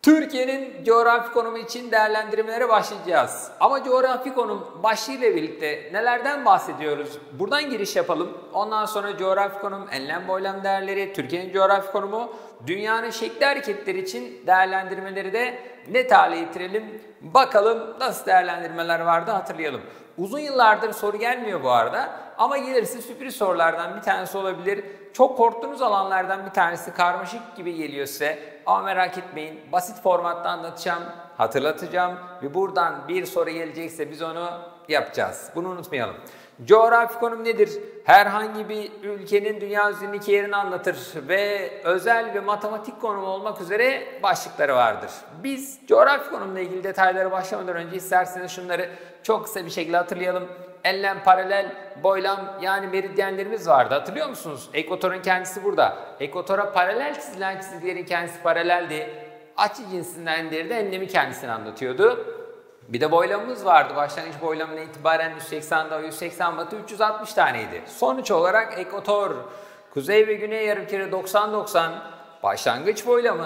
Türkiye'nin coğrafi konumu için değerlendirmelere başlayacağız. Ama coğrafi konum başlığıyla birlikte nelerden bahsediyoruz? Buradan giriş yapalım. Ondan sonra coğrafi konum, enlem boylam değerleri, Türkiye'nin coğrafi konumu, dünyanın şekli hareketleri için değerlendirmeleri de net hale getirelim. Bakalım nasıl değerlendirmeler vardı hatırlayalım. Uzun yıllardır soru gelmiyor bu arada ama gelirse sürpriz sorulardan bir tanesi olabilir. Çok korktuğunuz alanlardan bir tanesi karmaşık gibi geliyor size. Ama merak etmeyin, basit formatta anlatacağım, hatırlatacağım ve buradan bir soru gelecekse biz onu yapacağız. Bunu unutmayalım. Coğrafi konum nedir? Herhangi bir ülkenin dünya üzerindeki yerini anlatır ve özel ve matematik konumu olmak üzere başlıkları vardır. Biz coğrafi konumla ilgili detaylara başlamadan önce isterseniz şunları çok kısa bir şekilde hatırlayalım. Enlem, paralel, boylam yani meridyenlerimiz vardı. Hatırlıyor musunuz? Ekvatorun kendisi burada. Ekvatora paralel çizilen çizgilerin kendisi paraleldi. Açı cinsindenleri de enlemi kendisini anlatıyordu. Bir de boylamımız vardı. Başlangıç boylamına itibaren 180 doğu, 180 batı, 360 taneydi. Sonuç olarak ekvator, kuzey ve güney yarımküre 90-90, başlangıç boylamı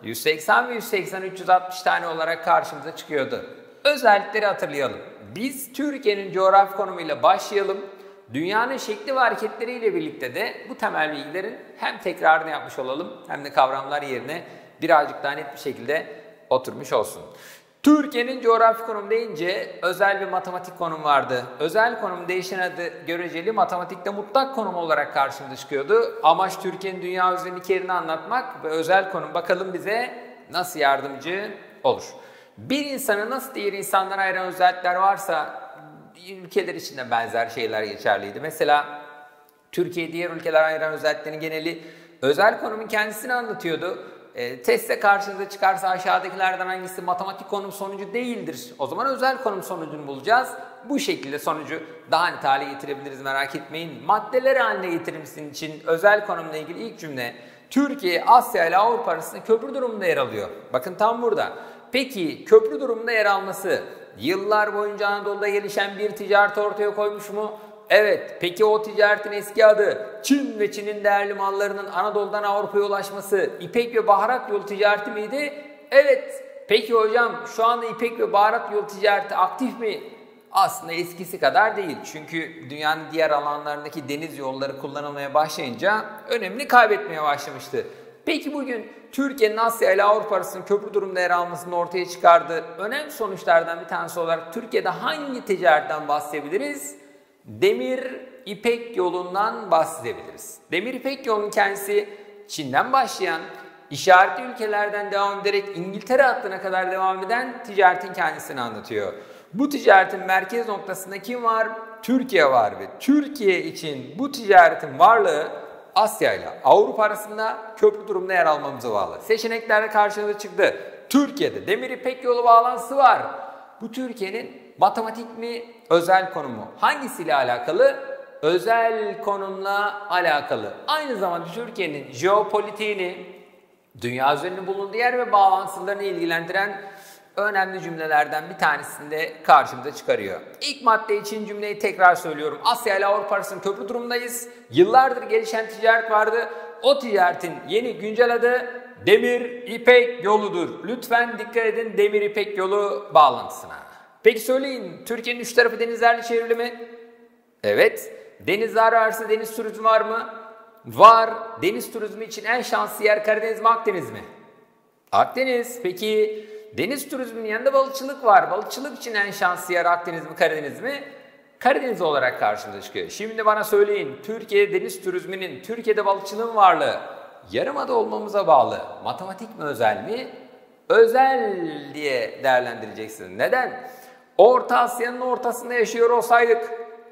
180 ve 180, 360 tane olarak karşımıza çıkıyordu. Özellikleri hatırlayalım. Biz Türkiye'nin coğrafi konumuyla başlayalım. Dünyanın şekli ve hareketleriyle birlikte de bu temel bilgilerin hem tekrarını yapmış olalım hem de kavramlar yerine birazcık daha net bir şekilde oturmuş olsun. Türkiye'nin coğrafi konum deyince özel bir matematik konum vardı. Özel konum değişen adı göreceli, matematikte mutlak konum olarak karşımıza çıkıyordu. Amaç Türkiye'nin dünya üzerindeki yerini anlatmak ve özel konum bakalım bize nasıl yardımcı olur. Bir insanı nasıl diğer insanlara ayıran özellikler varsa ülkeler için de benzer şeyler geçerliydi. Mesela Türkiye diğer ülkeler ayıran özelliklerin geneli özel konumun kendisini anlatıyordu. Testte karşınıza çıkarsa aşağıdakilerden hangisi matematik konum sonucu değildir? O zaman özel konum sonucunu bulacağız. Bu şekilde sonucu daha net hale getirebiliriz, merak etmeyin. Maddeleri haline getirilmesi için özel konumla ilgili ilk cümle Türkiye, Asya ile Avrupa arasında köprü durumunda yer alıyor. Bakın tam burada. Peki köprü durumunda yer alması yıllar boyunca Anadolu'da gelişen bir ticaret ortaya koymuş mu? Evet. Peki o ticaretin eski adı Çin ve Çin'in değerli mallarının Anadolu'dan Avrupa'ya ulaşması İpek ve baharat yolu ticareti miydi? Evet. Peki hocam şu anda İpek ve baharat yolu ticareti aktif mi? Aslında eskisi kadar değil. Çünkü dünyanın diğer alanlarındaki deniz yolları kullanılmaya başlayınca önemini kaybetmeye başlamıştı. Peki bugün Türkiye'nin Asya ile Avrupa arasında köprü durumunda yer almasının ortaya çıkardığı önemli sonuçlardan bir tanesi olarak Türkiye'de hangi ticaretten bahsedebiliriz? Demir İpek yolundan bahsedebiliriz. Demir İpek yolunun kendisi Çin'den başlayan, işaretli ülkelerden devam ederek İngiltere hattına kadar devam eden ticaretin kendisini anlatıyor. Bu ticaretin merkez noktasında kim var? Türkiye var ve Türkiye için bu ticaretin varlığı Asya ile Avrupa arasında köprü durumunda yer almamıza bağlı. Seçeneklerde karşımıza çıktı. Türkiye'de Demir İpek yolu bağlantısı var. Bu Türkiye'nin matematik mi, özel konumu? Hangisiyle alakalı? Özel konumla alakalı. Aynı zamanda Türkiye'nin jeopolitiğini, dünya üzerinde bulunduğu yer ve bağlantılarını ilgilendiren önemli cümlelerden bir tanesini de karşımıza çıkarıyor. İlk madde için cümleyi tekrar söylüyorum. Asya ile Avrupa arasında köprü durumundayız. Yıllardır gelişen ticaret vardı. O ticaretin yeni güncel adı Demir İpek yoludur. Lütfen dikkat edin Demir İpek yolu bağlantısına. Peki söyleyin, Türkiye'nin üç tarafı denizlerle çevrili mi? Evet. Denizler varsa deniz turizmi var mı? Var. Deniz turizmi için en şanslı yer Karadeniz mi, Akdeniz mi? Akdeniz. Peki deniz turizminin yanında balıkçılık var. Balıkçılık için en şanslı yer Akdeniz mi, Karadeniz mi? Karadeniz olarak karşımıza çıkıyor. Şimdi bana söyleyin, Türkiye deniz turizminin, Türkiye'de balıkçılığın varlığı yarımada olmamıza bağlı. Matematik mi, özel mi? Özel diye değerlendireceksin. Neden? Orta Asya'nın ortasında yaşıyor olsaydık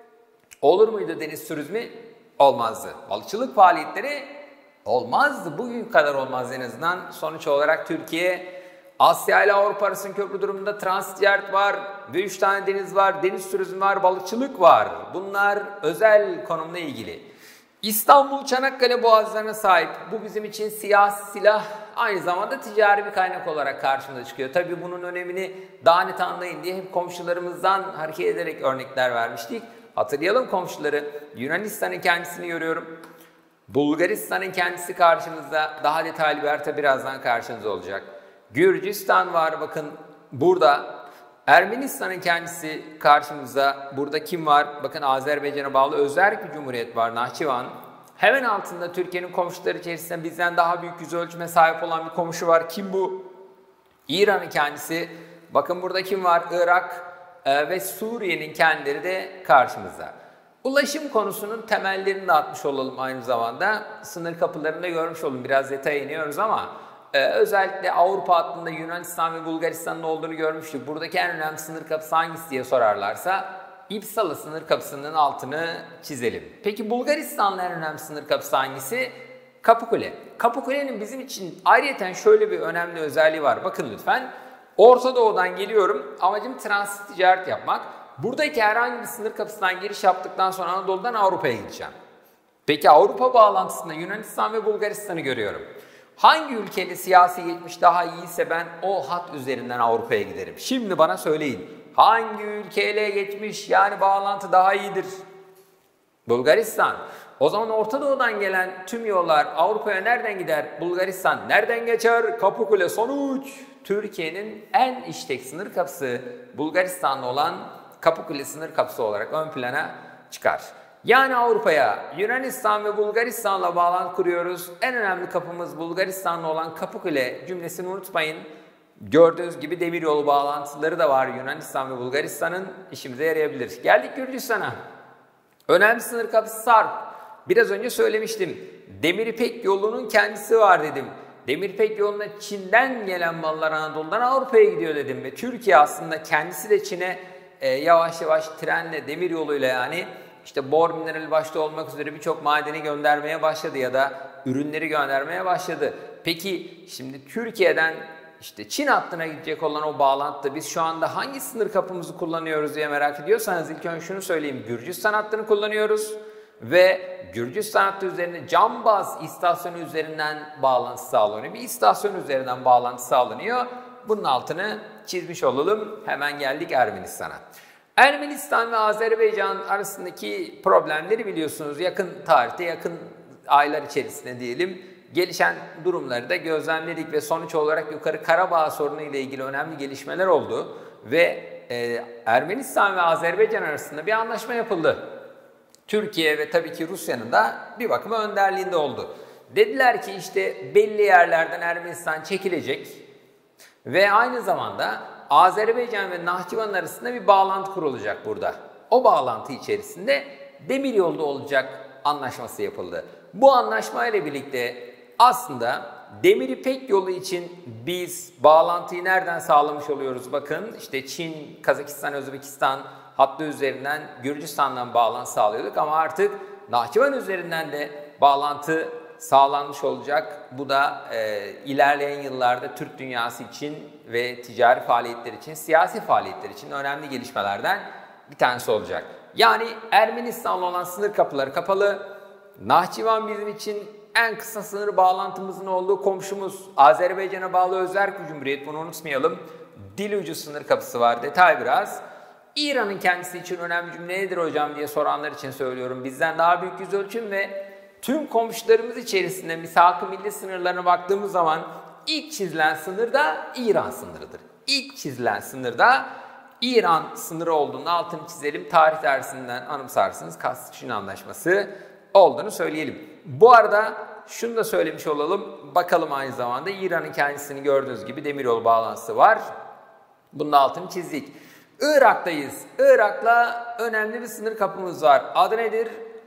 olur muydu deniz turizmi? Olmazdı. Balıkçılık faaliyetleri olmazdı. Bugün kadar olmaz en azından. Sonuç olarak Türkiye, Asya ile Avrupa arasında köprü durumunda transit ticaret var ve 3 tane deniz var, deniz turizmi var, balıkçılık var. Bunlar özel konumla ilgili. İstanbul Çanakkale boğazlarına sahip. Bu bizim için siyasi silah, aynı zamanda ticari bir kaynak olarak karşımıza çıkıyor. Tabii bunun önemini daha net anlayın diye hep komşularımızdan hareket ederek örnekler vermiştik. Hatırlayalım komşuları. Yunanistan'ın kendisini görüyorum. Bulgaristan'ın kendisi karşımızda. Daha detaylı bir harita birazdan karşınızda olacak. Gürcistan var bakın burada. Ermenistan'ın kendisi karşımızda. Burada kim var? Bakın Azerbaycan'a bağlı özerk bir cumhuriyet var, Nahçıvan. Hemen altında Türkiye'nin komşuları içerisinde bizden daha büyük yüz ölçüme sahip olan bir komşu var. Kim bu? İran'ın kendisi. Bakın burada kim var? Irak ve Suriye'nin kendileri de karşımızda. Ulaşım konusunun temellerini de atmış olalım aynı zamanda. Sınır kapılarını da görmüş olalım. Biraz detaya iniyoruz ama özellikle Avrupa hattında Yunanistan ve Bulgaristan'ın olduğunu görmüştük. Buradaki en önemli sınır kapısı hangisi diye sorarlarsa İpsala sınır kapısının altını çizelim. Peki Bulgaristan'la en önemli sınır kapısı hangisi? Kapıkule. Kapıkule'nin bizim için ayrıyeten şöyle bir önemli özelliği var. Bakın lütfen. Orta Doğu'dan geliyorum. Amacım transit ticaret yapmak. Buradaki herhangi bir sınır kapısından giriş yaptıktan sonra Anadolu'dan Avrupa'ya gideceğim. Peki Avrupa bağlantısında Yunanistan ve Bulgaristan'ı görüyorum. Hangi ülkenin siyasi geçmiş daha iyiyse ben o hat üzerinden Avrupa'ya giderim. Şimdi bana söyleyin. Hangi ülkeyle geçmiş yani bağlantı daha iyidir? Bulgaristan. O zaman Orta Doğu'dan gelen tüm yollar Avrupa'ya nereden gider? Bulgaristan nereden geçer? Kapıkule sonuç. Türkiye'nin en işlek sınır kapısı Bulgaristan'da olan Kapıkule sınır kapısı olarak ön plana çıkar. Yani Avrupa'ya Yunanistan ve Bulgaristan'la bağlantı kuruyoruz. En önemli kapımız Bulgaristan'la olan Kapıkule cümlesini unutmayın. Gördüğünüz gibi demiryolu bağlantıları da var Yunanistan ve Bulgaristan'ın, işimize yarayabilir. Geldik Gürcistan'a. Önemli sınır kapısı Sarp. Biraz önce söylemiştim. Demir İpek yolunun kendisi var dedim. Demir İpek yoluna Çin'den gelen mallar Anadolu'dan Avrupa'ya gidiyor dedim. Ve Türkiye aslında kendisi de Çin'e yavaş yavaş trenle, demir yoluyla yani işte bor minerali başta olmak üzere birçok madeni göndermeye başladı ya da ürünleri göndermeye başladı. Peki şimdi Türkiye'den işte Çin hattına gidecek olan o bağlantıda biz şu anda hangi sınır kapımızı kullanıyoruz diye merak ediyorsanız ilk önce şunu söyleyeyim. Gürcistan hattını kullanıyoruz ve Gürcistan hattı üzerine Cambaz istasyonu üzerinden bağlantı sağlanıyor. Bir istasyon üzerinden bağlantı sağlanıyor. Bunun altını çizmiş olalım. Hemen geldik Ermenistan'a. Ermenistan ve Azerbaycan arasındaki problemleri biliyorsunuz. Yakın tarihte, yakın aylar içerisinde diyelim gelişen durumları da gözlemledik ve sonuç olarak Yukarı Karabağ sorunu ile ilgili önemli gelişmeler oldu ve Ermenistan ve Azerbaycan arasında bir anlaşma yapıldı. Türkiye ve tabii ki Rusya'nın da bir bakıma önderliğinde oldu. Dediler ki işte belli yerlerden Ermenistan çekilecek ve aynı zamanda Azerbaycan ve Nahçıvan arasında bir bağlantı kurulacak burada. O bağlantı içerisinde demiryolu olacak anlaşması yapıldı. Bu anlaşma ile birlikte aslında Demir İpek yolu için biz bağlantıyı nereden sağlamış oluyoruz? Bakın işte Çin, Kazakistan, Özbekistan hattı üzerinden Gürcistan'dan bağlantı sağlıyorduk ama artık Nahçıvan üzerinden de bağlantı sağlanmış olacak. Bu da ilerleyen yıllarda Türk dünyası için ve ticari faaliyetler için, siyasi faaliyetler için önemli gelişmelerden bir tanesi olacak. Yani Ermenistan'la olan sınır kapıları kapalı. Nahçıvan bizim için en kısa sınır bağlantımızın olduğu komşumuz. Azerbaycan'a bağlı özerk bir cumhuriyet, bunu unutmayalım. Dil ucu sınır kapısı var, detay biraz. İran'ın kendisi için önemli cümle nedir hocam diye soranlar için söylüyorum. Bizden daha büyük yüz ölçüm ve tüm komşularımız içerisinde misak-ı milli sınırlarına baktığımız zaman ilk çizilen sınır da İran sınırıdır. İlk çizilen sınır da İran sınırı olduğunu altını çizelim. Tarih dersinden anımsarsınız. Kastıçin Anlaşması olduğunu söyleyelim. Bu arada şunu da söylemiş olalım. Bakalım aynı zamanda İran'ın kendisini gördüğünüz gibi demiryolu bağlantısı var. Bunun altını çizdik. Irak'tayız. Irak'la önemli bir sınır kapımız var. Adı nedir?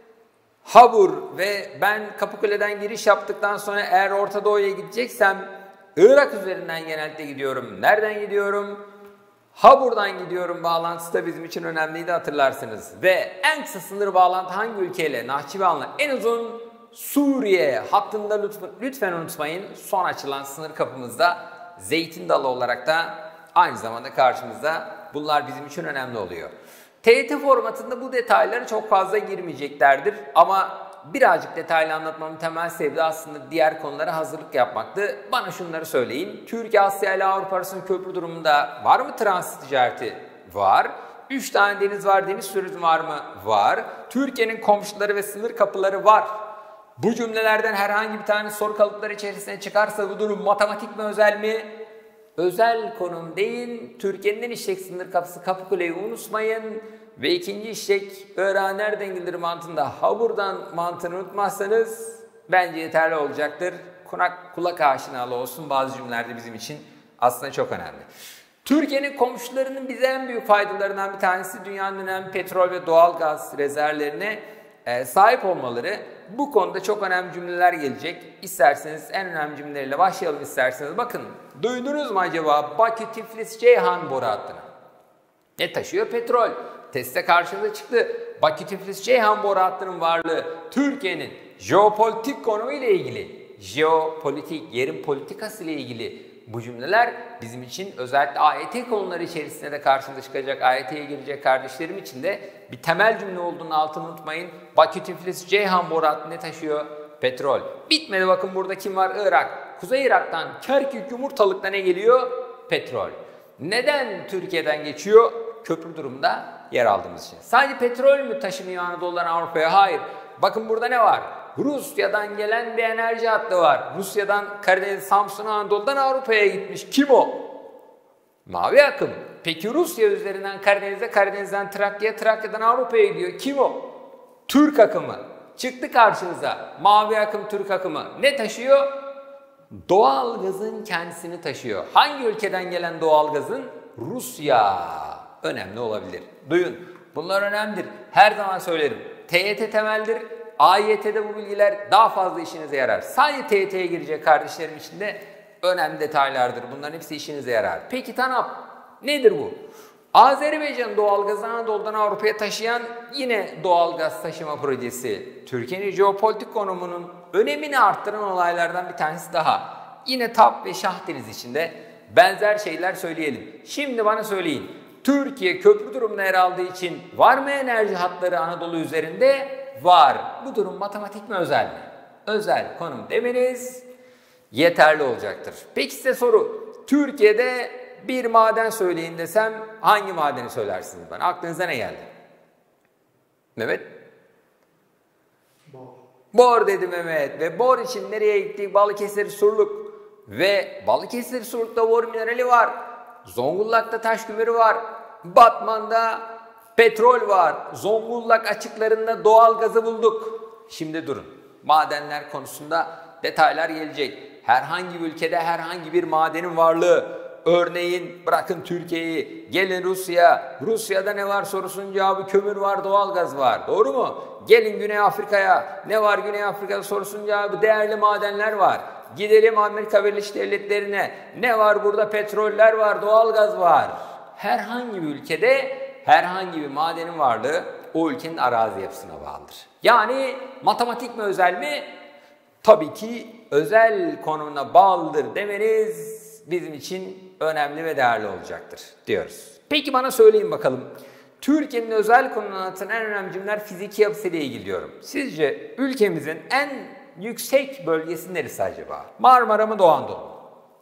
Habur ve ben Kapıkule'den giriş yaptıktan sonra eğer Orta Doğu'ya gideceksem Irak üzerinden genellikle gidiyorum. Nereden gidiyorum? Habur'dan gidiyorum. Bağlantısı da bizim için önemliydi, hatırlarsınız. Ve en kısa sınır bağlantı hangi ülkeyle? Nahçıvan'la. En uzun Suriye hattında lütfen unutmayın. Son açılan sınır kapımızda Zeytin Dalı olarak da aynı zamanda karşımızda. Bunlar bizim için önemli oluyor. TYT formatında bu detaylara çok fazla girmeyeceklerdir ama birazcık detaylı anlatmamın temel sebebi aslında diğer konulara hazırlık yapmaktı. Bana şunları söyleyin. Türkiye, Asya ile Avrupa arasında köprü durumunda var mı transit ticareti? Var. 3 tane deniz var. Deniz turizmi var mı? Var. Türkiye'nin komşuları ve sınır kapıları var. Bu cümlelerden herhangi bir tane soru kalıpları içerisine çıkarsa bu durum matematik mi özel mi? özel konum deyin. Türkiye'nin en işlek sınır kapısı Kapıkule'yi unutmayın. Ve ikinci işlek Irak'a nereden gelir mantığında Habur'dan mantığını unutmazsanız bence yeterli olacaktır. Kulak aşinalı olsun, bazı cümlelerde bizim için aslında çok önemli. Türkiye'nin komşularının bize en büyük faydalarından bir tanesi dünyanın önemli petrol ve doğal gaz rezervlerine sahip olmaları. Bu konuda çok önemli cümleler gelecek. İsterseniz en önemli cümleleriyle başlayalım isterseniz. Bakın, duydunuz mu acaba Bakü-Tiflis-Ceyhan boru hattını? Ne taşıyor? Petrol. Testte karşımıza çıktı. Bakü-Tiflis-Ceyhan boru hattının varlığı Türkiye'nin jeopolitik konumu ile ilgili, jeopolitik, yerin politikası ile ilgili bu cümleler bizim için özellikle AYT konuları içerisinde de karşımıza çıkacak, AYT'ye girecek kardeşlerim için de bir temel cümle olduğunu altını unutmayın. Bakü-Tiflis-Ceyhan boru hattı ne taşıyor? Petrol. Bitmedi, bakın burada kim var? Irak. Kuzey Irak'tan Kerkük Yumurtalık'ta ne geliyor? Petrol. Neden Türkiye'den geçiyor? Köprü durumda yer aldığımız için. Sadece petrol mü taşınıyor Anadolu'dan Avrupa'ya? Hayır. Bakın burada ne var? Rusya'dan gelen bir enerji hattı var. Rusya'dan Karadeniz, Samsun, Anadolu'dan Avrupa'ya gitmiş. Kim o? Mavi akım. Peki Rusya üzerinden Karadeniz'e, Karadeniz'den Trakya'ya, Trakya'dan Avrupa'ya gidiyor. Kim o? Türk akımı. Çıktı karşınıza. Mavi akım, Türk akımı. Ne taşıyor? Doğal gazın kendisini taşıyor. Hangi ülkeden gelen doğal gazın? Rusya. Önemli olabilir. Duyun. Bunlar önemlidir. Her zaman söylerim. TYT temeldir. AYT'de bu bilgiler daha fazla işinize yarar. Sadece TYT'ye girecek kardeşlerim için de önemli detaylardır. Bunların hepsi işinize yarar. Peki TANAP nedir bu? Azerbaycan doğalgazı Anadolu'dan Avrupa'ya taşıyan yine doğalgaz taşıma projesi. Türkiye'nin jeopolitik konumunun önemini arttıran olaylardan bir tanesi daha. Yine TAP ve Şahdeniz içinde benzer şeyler söyleyelim. Şimdi bana söyleyin. Türkiye köprü durumunda yer aldığı için var mı enerji hatları Anadolu üzerinde? Var. Bu durum matematik mi, özel mi? Özel konum demeniz yeterli olacaktır. Peki size soru. Türkiye'de bir maden söyleyin desem hangi madeni söylersiniz bana? Aklınıza ne geldi? Mehmet? Bor. Bor dedi Mehmet. Ve bor için nereye gittik? Balıkesir, Surluk. Ve Balıkesir, Surluk'ta bor minerali var. Zonguldak'ta taş kömürü var. Batman'da petrol var. Zonguldak açıklarında doğal gazı bulduk. Şimdi durun. Madenler konusunda detaylar gelecek. Herhangi bir ülkede herhangi bir madenin varlığı. Örneğin bırakın Türkiye'yi, gelin Rusya. Rusya'da ne var sorusunun cevabı kömür var, doğal gaz var. Doğru mu? Gelin Güney Afrika'ya. Ne var Güney Afrika'da sorusunun cevabı değerli madenler var. Gidelim Amerika Birleşik Devletleri'ne. Ne var burada? Petroller var, doğal gaz var. Herhangi bir ülkede herhangi bir madenin varlığı o ülkenin arazi yapısına bağlıdır. Yani matematik mi, özel mi? Tabii ki özel konumuna bağlıdır demeniz bizim için önemli ve değerli olacaktır diyoruz. Peki bana söyleyin bakalım. Türkiye'nin özel konumuna anlatan en önemli cümleler fiziki yapısıyla ilgili diyorum. Sizce ülkemizin en yüksek bölgesi neresi acaba? Marmara mı, Doğu Anadolu mu?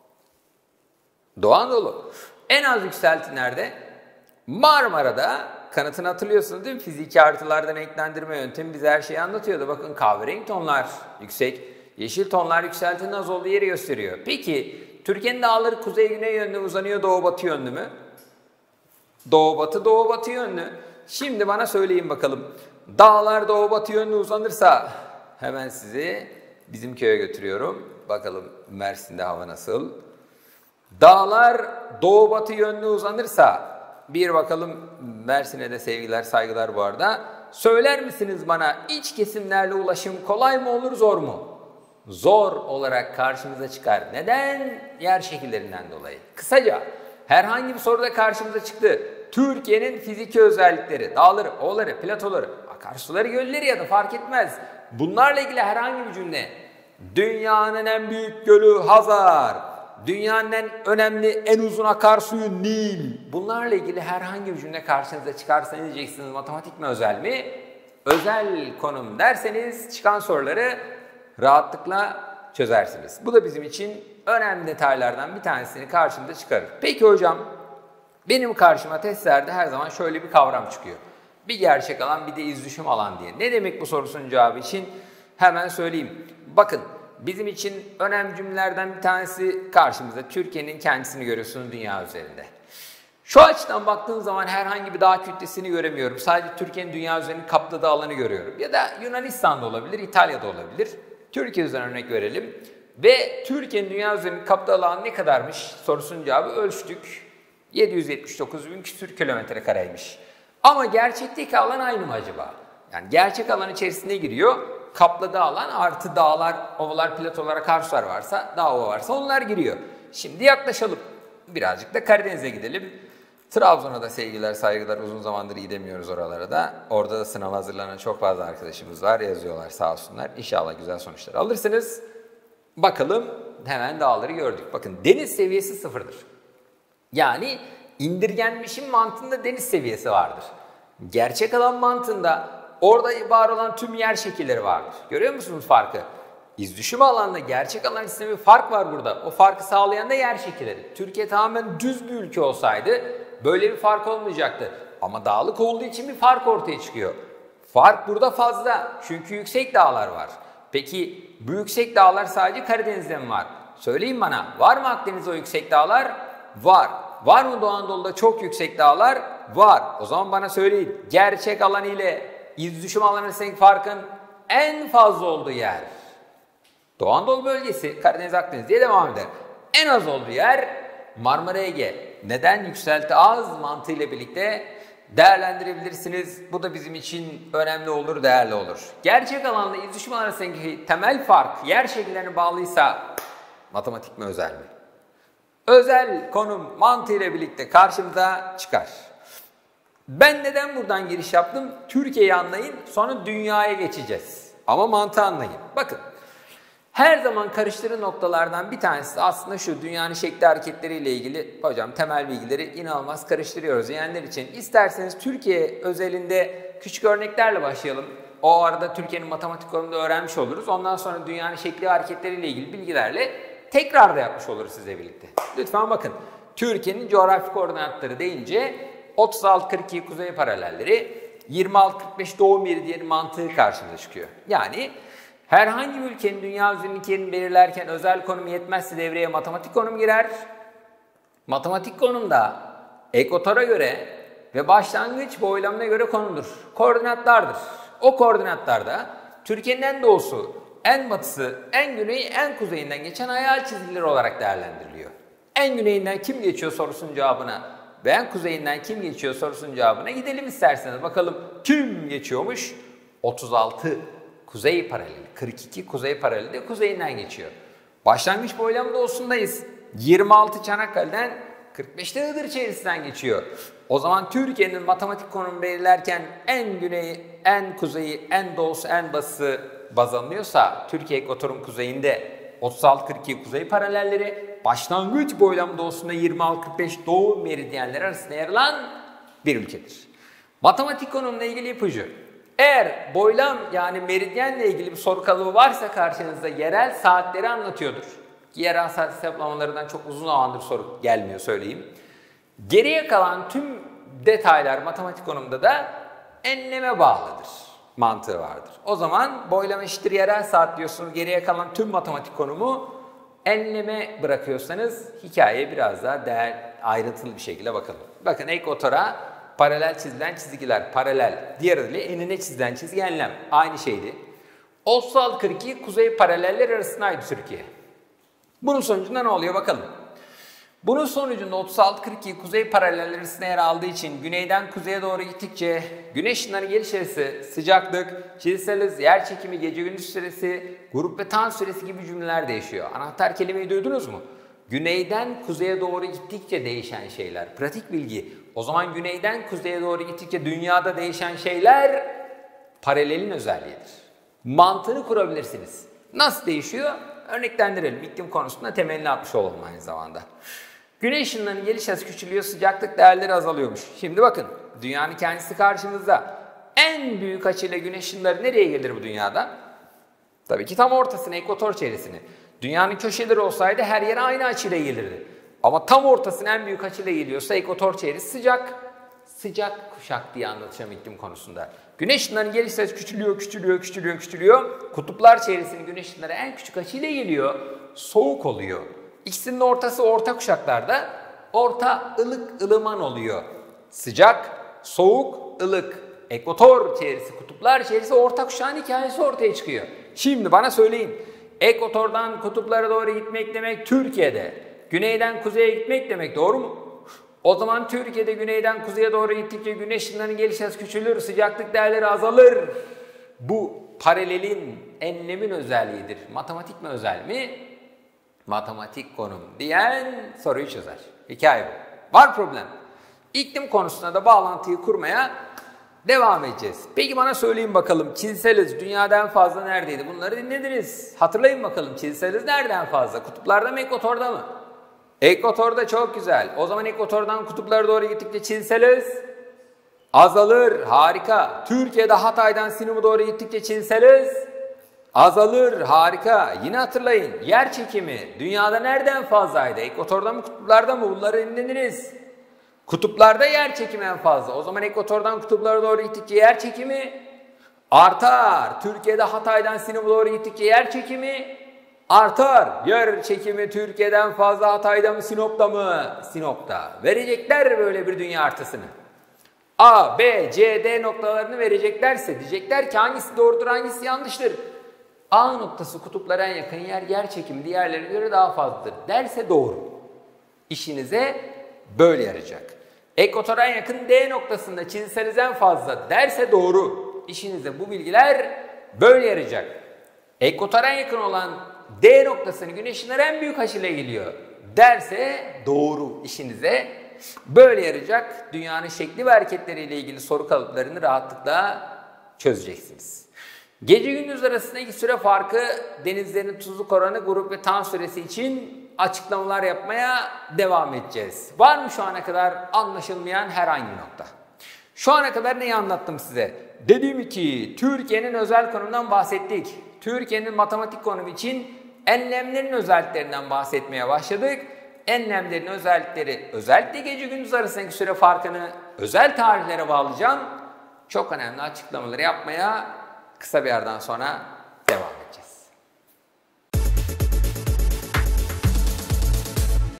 Doğu Anadolu. En az yükselti nerede? Marmara'da. Kanıtını hatırlıyorsunuz değil mi? Fiziki haritalardan renklendirme yöntemi bize her şeyi anlatıyordu. Bakın kahverengi tonlar yüksek, yeşil tonlar yükseltinin az olduğu yeri gösteriyor. Peki Türkiye'nin dağları kuzey-güney yönlü uzanıyor, doğu-batı yönlü mü? Doğu-batı, doğu-batı yönlü. Şimdi bana söyleyin bakalım. Dağlar doğu-batı yönlü uzanırsa hemen sizi bizim köye götürüyorum. Bakalım Mersin'de hava nasıl? Dağlar doğu-batı yönlü uzanırsa bir bakalım, Mersin'e de sevgiler, saygılar bu arada. Söyler misiniz bana, iç kesimlerle ulaşım kolay mı olur, zor mu? Zor olarak karşımıza çıkar. Neden? Yer şekillerinden dolayı. Kısaca herhangi bir soruda karşımıza çıktı. Türkiye'nin fiziki özellikleri, dağları, ovaları, platoları, akarsuları, gölleri ya da fark etmez. Bunlarla ilgili herhangi bir cümle. Dünyanın en büyük gölü Hazar. Dünyanın en önemli, en uzun akarsuyu Nil. Bunlarla ilgili herhangi bir cümle karşınıza çıkarsa ne diyeceksiniz? Matematik mi, özel mi? Özel konum derseniz çıkan soruları rahatlıkla çözersiniz. Bu da bizim için önemli detaylardan bir tanesini karşımıza çıkarır. Peki hocam, benim karşıma testlerde her zaman şöyle bir kavram çıkıyor. Bir gerçek alan, bir de iz düşüm alan diye. Ne demek bu sorusunun cevabı için? Hemen söyleyeyim. Bakın, bizim için önemli cümlelerden bir tanesi karşımızda. Türkiye'nin kendisini görüyorsunuz dünya üzerinde. Şu açıdan baktığım zaman herhangi bir dağ kütlesini göremiyorum. Sadece Türkiye'nin dünya üzerinde kapladığı alanı görüyorum. Ya da Yunanistan'da olabilir, İtalya'da olabilir. Türkiye üzerinden örnek verelim. Ve Türkiye'nin dünya üzerinde kapladığı alan ne kadarmış sorusunun cevabı ölçtük. 779 bin küsür kilometre kareymiş. Ama gerçekteki alan aynı mı acaba? Yani gerçek alan içerisine giriyor. Kapladığı alan artı dağlar, ovalar, platolar, akarsular varsa, dağ ova varsa onlar giriyor. Şimdi yaklaşalım. Birazcık da Karadeniz'e gidelim. Trabzon'a da sevgiler, saygılar. Uzun zamandır gidemiyoruz oralara da. Orada da sınava hazırlanan çok fazla arkadaşımız var. Yazıyorlar sağ olsunlar. İnşallah güzel sonuçlar alırsınız. Bakalım hemen dağları gördük. Bakın deniz seviyesi sıfırdır. Yani indirgenmişin mantığında deniz seviyesi vardır. Gerçek alan mantığında orada var olan tüm yer şekilleri vardır. Görüyor musunuz farkı? İzdüşüm alanında gerçek alan içinde bir fark var burada. O farkı sağlayan da yer şekilleri. Türkiye tamamen düz bir ülke olsaydı böyle bir fark olmayacaktı. Ama dağlık olduğu için bir fark ortaya çıkıyor. Fark burada fazla çünkü yüksek dağlar var. Peki bu yüksek dağlar sadece Karadeniz'de mi var? Söyleyin bana, var mı Akdeniz'de o yüksek dağlar? Var. Var mı Doğu Anadolu'da çok yüksek dağlar? Var. O zaman bana söyleyin, gerçek alan ile izdüşüm alanı arasındaki farkın en fazla olduğu yer Doğu Anadolu bölgesi, Karadeniz, Akdeniz diye devam eder. En az olduğu yer Marmara Ege. Neden? Yükselti az mantığıyla birlikte değerlendirebilirsiniz. Bu da bizim için önemli olur, değerli olur. Gerçek alanla izdüşüm arasındaki temel fark yer şekillerine bağlıysa matematik mi özel mi? Özel konum mantığıyla birlikte karşımıza çıkar. Ben neden buradan giriş yaptım? Türkiye'yi anlayın, sonra dünyaya geçeceğiz. Ama mantığı anlayın. Bakın, her zaman karıştırı noktalardan bir tanesi aslında şu: dünyanın şekli hareketleriyle ilgili hocam temel bilgileri inanılmaz karıştırıyoruz diyenler için. İsterseniz Türkiye özelinde küçük örneklerle başlayalım. O arada Türkiye'nin matematik konumunda öğrenmiş oluruz. Ondan sonra dünyanın şekli hareketleriyle ilgili bilgilerle tekrar da yapmış oluruz sizle birlikte. Lütfen bakın, Türkiye'nin coğrafi koordinatları deyince 36-42 kuzey paralelleri, 26-45 doğu meridyeni mantığı karşımıza çıkıyor. Yani herhangi bir ülkenin dünya üzerindeki yerini belirlerken özel konum yetmezse devreye matematik konum girer. Matematik konumda ekvatora göre ve başlangıç boylamına göre konumdur. Koordinatlardır. O koordinatlarda Türkiye'nin en doğusu, en batısı, en güneyi, en kuzeyinden geçen hayal çizgileri olarak değerlendiriliyor. En güneyinden kim geçiyor sorusunun cevabına ve en kuzeyinden kim geçiyor sorusunun cevabına gidelim isterseniz. Bakalım kim geçiyormuş? 36 kuzey paraleli, 42 kuzey paraleli de kuzeyinden geçiyor. Başlangıç boylam doğusundayız. 26 Çanakkale'den, 45 de Iğdır çevresinden geçiyor. O zaman Türkiye'nin matematik konumu belirlerken en güneyi, en kuzeyi, en doğusu, en batısı baz alınıyorsa Türkiye ekvatorun kuzeyinde 36-42 kuzey paralelleri, başlangıç boylam doğusunda 26-45 doğu meridyenleri arasında yer alan bir ülkedir. Matematik konumla ilgili ipucu: eğer boylam yani meridyenle ilgili bir soru kalıbı varsa karşınızda yerel saatleri anlatıyordur. Yerel saat hesaplamalarından çok uzun zamandır soru gelmiyor söyleyeyim. Geriye kalan tüm detaylar matematik konumunda da enleme bağlıdır mantığı vardır. O zaman boylam eşittir yerel saat diyorsunuz, geriye kalan tüm matematik konumu enleme bırakıyorsanız hikayeye biraz daha ayrıntılı bir şekilde bakalım. Bakın ekvatora paralel çizilen çizgiler, paralel. Diğer adıyla enine çizilen çizgi enlem. Aynı şeydi. 36-42 kuzey paraleller arasındaydı Türkiye. Bunun sonucunda ne oluyor bakalım. Bunun sonucunda 36-42 kuzey paraleller arasında yer aldığı için güneyden kuzeye doğru gittikçe güneş ışınlarının geliş süresi, sıcaklık, çizgisel hız, yer çekimi, gece gündüz süresi, grup ve tan süresi gibi cümleler değişiyor. Anahtar kelimeyi duydunuz mu? Güneyden kuzeye doğru gittikçe değişen şeyler. Pratik bilgi. O zaman güneyden kuzeye doğru gittikçe dünyada değişen şeyler paralelin özelliğidir. Mantığını kurabilirsiniz. Nasıl değişiyor? Örneklendirelim. İklim konusunda temelini atmış olalım aynı zamanda. Güneş ışınlarının geliş hızı küçülüyor, sıcaklık değerleri azalıyormuş. Şimdi bakın, dünyanın kendisi karşımızda. En büyük açıyla güneş ışınları nereye gelir bu dünyada? Tabii ki tam ortasına, ekvator çevresine. Dünyanın köşeleri olsaydı her yere aynı açıyla gelirdi. Ama tam ortasına en büyük açıyla geliyorsa ekvator çevresi sıcak. Sıcak kuşak diye anlatacağım iklim konusunda. Güneş ışınlarının geliş süresi küçülüyor. Kutuplar çevresinin güneş ışınları en küçük açıyla geliyor. Soğuk oluyor. İkisinin ortası orta kuşaklarda orta ılık ılıman oluyor. Sıcak, soğuk, ılık. Ekvator çevresi, kutuplar çevresi orta kuşağın hikayesi ortaya çıkıyor. Şimdi bana söyleyin. Ekvatordan kutuplara doğru gitmek demek Türkiye'de. Güneyden kuzeye gitmek demek, doğru mu? O zaman Türkiye'de güneyden kuzeye doğru gittikçe güneş ışınlarının geliş hızı küçülür, sıcaklık değerleri azalır. Bu paralelin, enlemin özelliğidir. Matematik mi özel mi? Matematik konum diyen soruyu çözer. Hikaye bu. Var problem. İklim konusunda da bağlantıyı kurmaya devam edeceğiz. Peki bana söyleyin bakalım, çizgisel hız dünyadan fazla neredeydi? Bunları dinlediniz. Hatırlayın bakalım, çizgisel hız nereden fazla? Kutuplarda mı, ekvatorda mı? Ekvatorda, çok güzel. O zaman ekvatordan kutuplara doğru gittikçe çizgisel hız azalır. Harika. Türkiye'de Hatay'dan Sinop'a doğru gittikçe çizgisel hız azalır. Harika. Yine hatırlayın. Yer çekimi dünyada nereden fazlaydı? Ekvatorda mı, kutuplarda mı? Bunları dinlediniz. Kutuplarda yer çekimi en fazla. O zaman ekvatordan kutuplara doğru gittikçe yer çekimi artar. Türkiye'de Hatay'dan Sinop'a doğru gittikçe yer çekimi artar. Yer çekimi Türkiye'den fazla Hatay'da mı, Sinop'ta mı? Sinop'ta. Verecekler böyle bir dünya haritasını. A, B, C, D noktalarını vereceklerse diyecekler ki hangisi doğrudur, hangisi yanlıştır. A noktası kutuplara en yakın yer, yer çekimi diğerlerine göre daha fazladır derse doğru. İşinize böyle yarayacak. Ekvatora en yakın D noktasında çizgisel hız en fazla derse doğru. İşinize bu bilgiler böyle yarayacak. Ekvatora en yakın olan D noktasını güneş ışınları en büyük açıyla geliyor derse doğru. İşinize böyle yarayacak. Dünyanın şekli ve hareketleriyle ilgili soru kalıplarını rahatlıkla çözeceksiniz. Gece gündüz arasındaki süre farkı, denizlerin tuzluk oranı, grup ve tan süresi için açıklamalar yapmaya devam edeceğiz. Var mı şu ana kadar anlaşılmayan herhangi bir nokta? Şu ana kadar neyi anlattım size? Dedim ki Türkiye'nin özel konumundan bahsettik. Türkiye'nin matematik konumu için enlemlerin özelliklerinden bahsetmeye başladık. Enlemlerin özellikleri, özellikle gece gündüz arasındaki süre farkını özel tarihlere bağlayacağım. Çok önemli açıklamaları yapmaya kısa bir yerden sonra